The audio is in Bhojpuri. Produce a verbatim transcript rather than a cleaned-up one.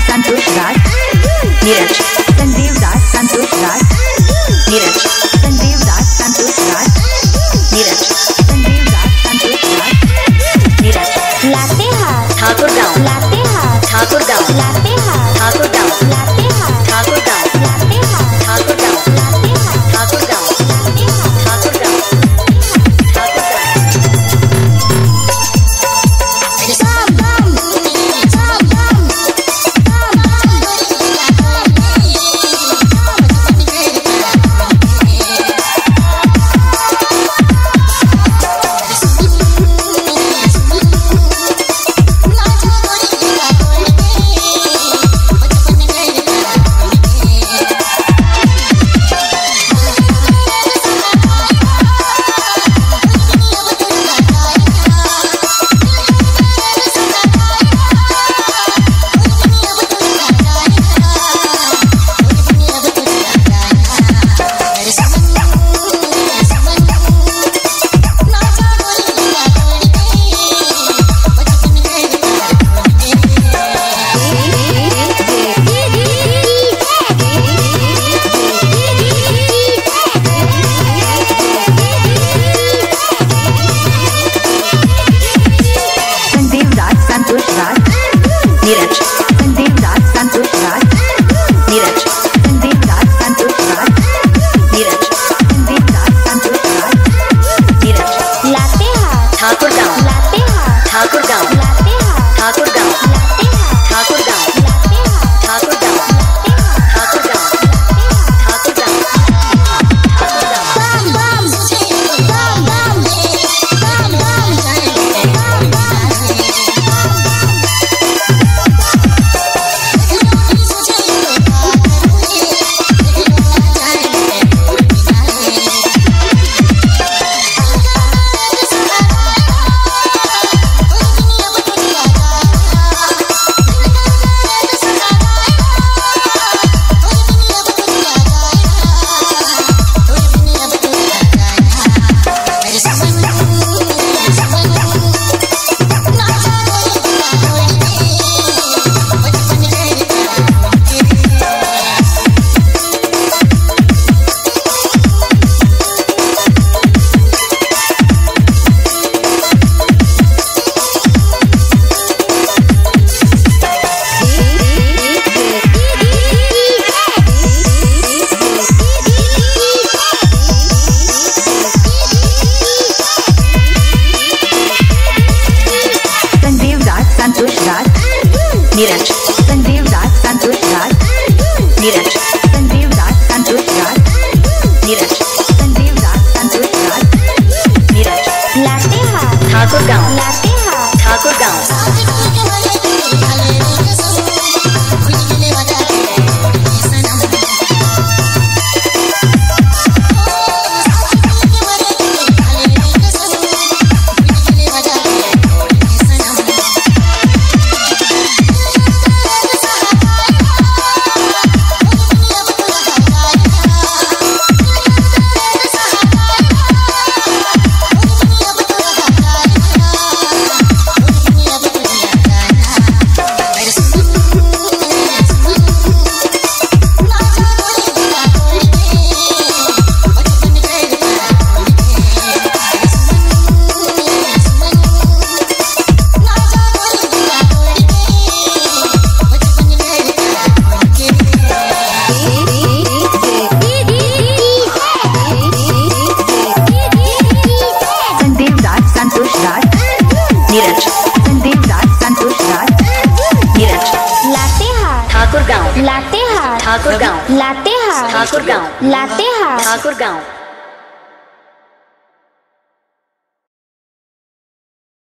संतोष राज नीरज संजीव दास संतोष राज नीरज संजीव दास संतोष राज नीरज संजीव दास संतोष राज नीरज लातेहार ठाकुरगांव लातेहार ठाकुरगांव लातेहार ठाकुरगांव लातेहार ठाकुरगांव लातेहार ठाकुरगांव लातेहार ठाकुरगांव लातेहार नीरज संजीव दास संतोष राज नीरज संजीव दास संतोष राज नीरज संजीव दास संतोष राज नीरज लातेहार ठाकुरगांव लातेहार ठाकुरगांव लातेहार ठाकुरगांव लातेहार ठाकुरगांव लातेहार ठाकुरगांव ठाकुरगांव ठाकुरगांव बम बम बम बम बम बम नीरज संजीव दास संतोष राज नीरज संजीव दास संतोष राज नीरज संजीव दास संतोष राज नीरज लातेहार ठाकुरगांव लातेहार ठाकुरगांव नीरज संजीव दास संतोष राज नीरज लातेहार ठाकुरगांव लातेहार ठाकुरगांव लातेहार ठाकुरगांव लातेहार ठाकुरगांव